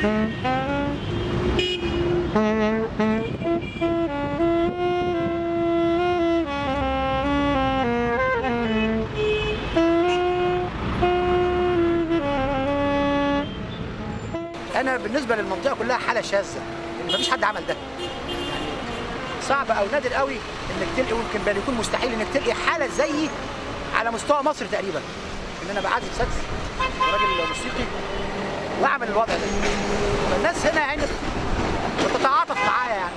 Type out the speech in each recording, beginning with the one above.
أنا بالنسبة للمنطقة كلها حالة شاذة، لأن مفيش حد عمل ده. يعني صعب أو نادر قوي إنك تلقي، ويمكن بل يكون مستحيل إنك تلقي حالة زيي على مستوى مصر تقريبا. إن أنا بعزف ساكس وراجل موسيقي وأعمل الوضع ده. فالناس هنا يعني بتتعاطف معايا، يعني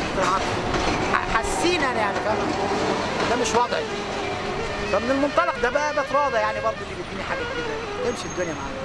حاسين يعني فاهم ده مش وضعي. فمن المنطلق ده بقى بتراضى يعني برضه اللي بيديني حاجة كده تمشي الدنيا معايا.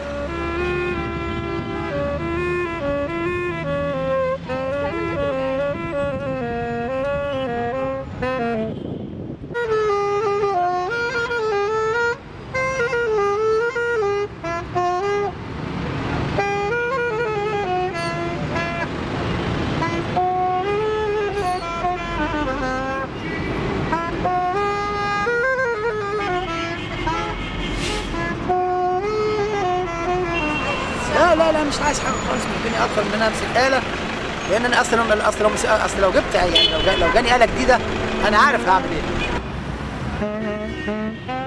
لا مش عايز حاجه خالص من الدنيا اكتر من ان انا امسك آلة، لان انا اصلا لو جبت يعني لو جاني آلة جديده انا عارف هعمل ايه.